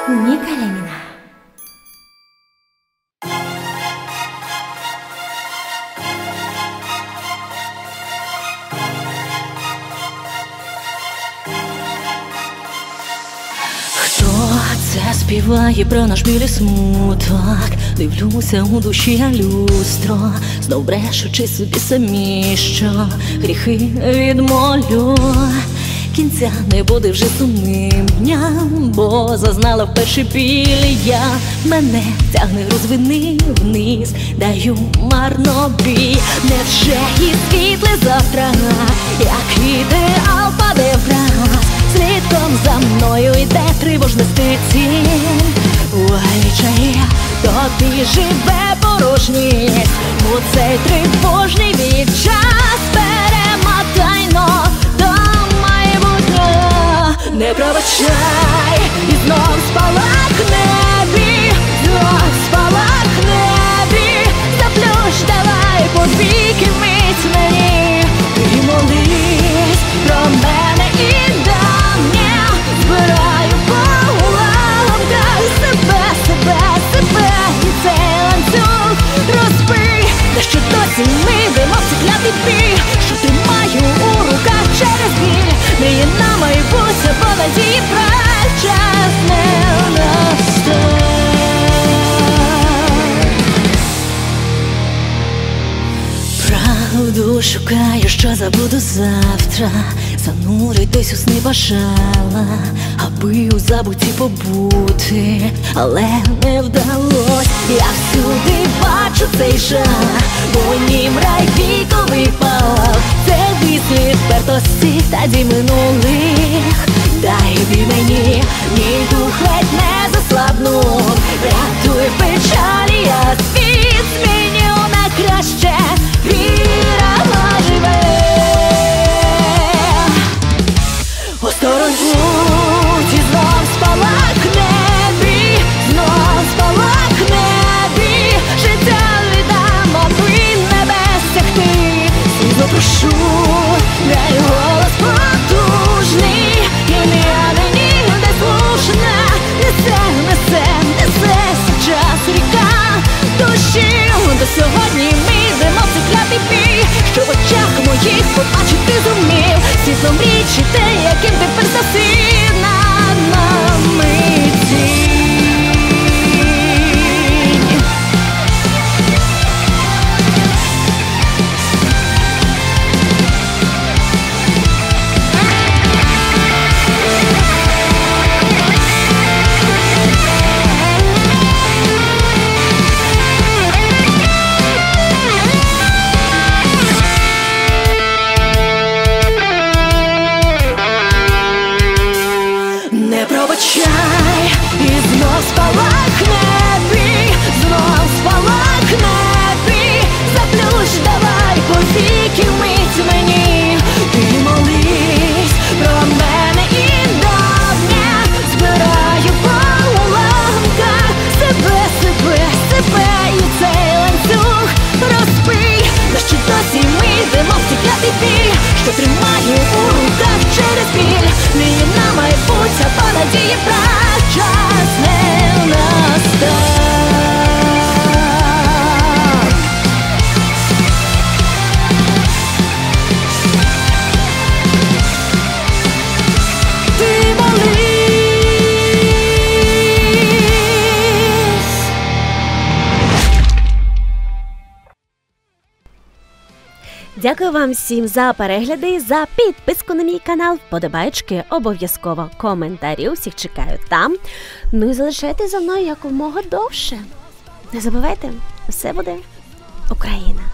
Ніка Леніна. Хто це співає про наш біль і смуток? Дивлюся у душі я люстро, знов брешучи собі самі, що гріхи відмолю. Кінця не буде вже сумним дням, бо зазнала вперше біль я. Мене тягне груз вини вниз, даю марно бій. Невже і світле завтра, як ідеал паде враз? Слідком за мною йде тривожна стицінь. Валічає, тобі живе порожність у цей тривожний час. Перемотайно до майбутнього. Не пробачай, і знов спалахне бій, знов спалахне бій. Заплющ давай повіки мить мені, і молись про мене і давнє. Збираю по уламках себе, і цей ланцюг розбий. Та що досі ми йдемо в цей клятий бій, що тримаю у руках через біль. Мріє на майбутнє, бо надії брак, час не настав. Правду шукаю, що забуду завтра. Зануритись у сни бажала, аби у забутті побути, але не вдалось. Я всюди бачу цей жах, бо нім рай віковий палав. Це вислід впертості та дій минулих. Дай мені, мій дух ледь не заслабнув. Рятуй печалі, я світ зміню на краще. Віра живе. Осторонь будь, і знов спалахне бій, знов спалахне бій. Життя віддам, аби не безсягти. Слізно прошу, дай голос потужний. Ім'я мені не слушне. Несе час ріка душі. До сьогодні ми йдемо в цей клятий бій, що в очах моїх побачити зумів. Світло мрічі те, яким тепер засів над нами тінь. Не пробачай, і знов спалахне бій, знов спалахне бій. Заплющ давай повіки мить мені, і молись про мене і давнє. Збираю по уламках себе, і цей ланцюг розбий. Та що досі ми йдемо в цей клятий бій, що тримаю у руках через біль. Мріє на майбутнє, бо надії брак, час не настав. Ти молись. Дякую вам всім за перегляди, за підписку на мій канал, вподобайки, обов'язково коментарі, усіх чекаю там. Ну і залишайтесь за мною якомога довше. Не забувайте, все буде Україна.